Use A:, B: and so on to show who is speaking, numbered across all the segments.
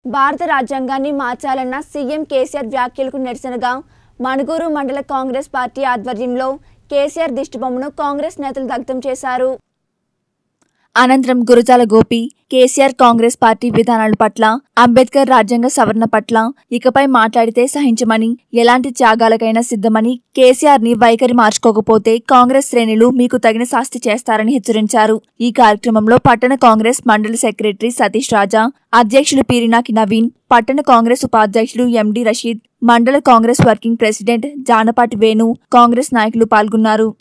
A: భారత రాజ్యాంగాన్ని మార్చాలన్న సీఎం కేసీఆర్ వ్యాఖ్యలకు నిరసనగా మణుగూరు మండల కాంగ్రెస్ పార్టీ ఆధ్వర్యంలో కేసీఆర్ దిష్టిబొమ్మను కాంగ్రెస్ నేతలు దగ్ధం చేశారు. అనంతరం గురజాల గోపి కేసీఆర్ కాంగ్రెస్ పార్టీ విధానాల పట్ల, అంబేద్కర్ రాజ్యాంగ సవరణ పట్ల ఇకపై మాట్లాడితే సహించమని, ఎలాంటి త్యాగాలకైనా సిద్ధమని, కేసీఆర్ ని వైఖరి మార్చుకోకపోతే కాంగ్రెస్ శ్రేణులు మీకు తగిన శాస్తి చేస్తారని హెచ్చరించారు. ఈ కార్యక్రమంలో పట్టణ కాంగ్రెస్ మండల సెక్రటరీ సతీష్ రాజా, అధ్యక్షులు పీరినాకి నవీన్, పట్టణ కాంగ్రెస్ ఉపాధ్యక్షులు ఎండి రషీద్, మండల కాంగ్రెస్ వర్కింగ్ ప్రెసిడెంట్ జానపాటి వేణు, కాంగ్రెస్ నాయకులు పాల్గొన్నారు.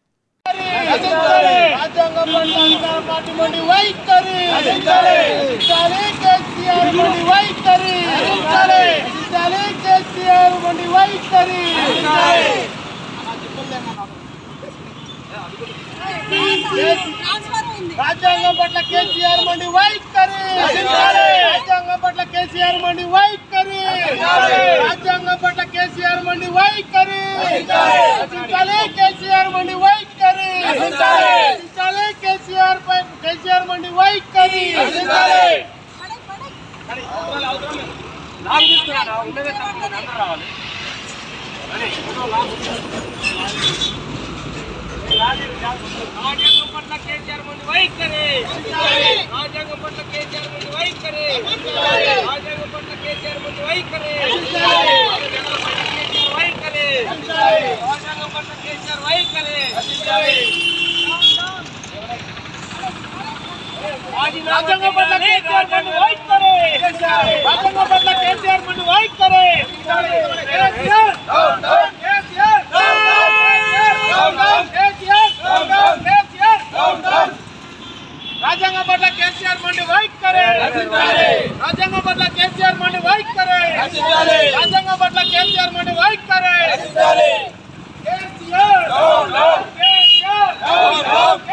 B: రాజ్యాంగం పట్ల కేసీఆర్ మండి వైఖరి, రాజ్యాంగం పట్ల కేసీఆర్ మండి వైఖరి, రాజ్యాంగం పట్ల కేసీఆర్ మండి వైఖరి, కేసీఆర్ మండి వైఖరి, కేసీఆర్ మండి వైఖరి. రాజ్యాంగం పట్ల కేసీఆర్ మండి వైఖరి, రాజ్యాంగం పట్ల కేసీఆర్ మండి వైఖరి, రాజ్యాంగం పట్ల కేసీఆర్ మండి వైఖరి, రాజ్యాంగం పట్ల కేసీఆర్ వైఖరి. రాజ్యాంగం పట్ల కేసీఆర్ మండి వైఖరి, రాజ్యాంగం పట్ల కేసీఆర్ మండి వైఖరి. రాజ్యాంగం పట్ల కేసీఆర్ మండి వైఖరి, రాజ్యాంగం పట్ల కేసీఆర్ మండి వైఖరి, రాజ్యాంగం పట్ల కేసీఆర్ మండి వైఖరి.